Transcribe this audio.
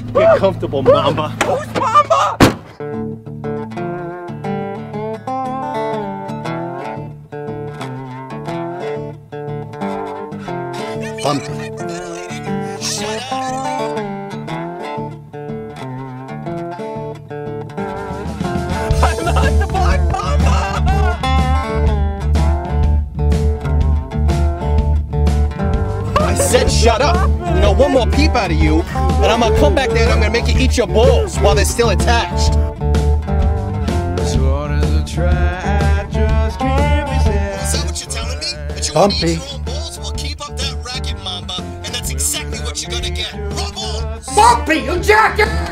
Get comfortable, Mamba. Who's Mamba? Shut up. I'm not the Black Mamba! I said shut up. You know, one more peep out of you, and I'm gonna come back there and I'm gonna make you eat your balls while they're still attached. So does a try, just can't be said. Is that what you're telling me? That you Bumpy. want to eat your own balls? Well, keep up that racket, Mamba, and that's exactly what you're gonna get. Rubble! Bumpy, you jacket!